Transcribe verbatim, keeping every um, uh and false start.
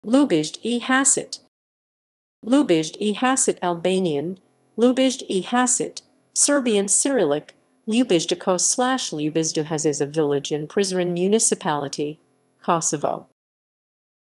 Lubizhdë I Hasit. Lubizhdë I Hasit Albanian, Lubizhdë I Hasit, Serbian Cyrillic, Љubижda slash Lubizhdë has is a village in Prizren municipality, Kosovo.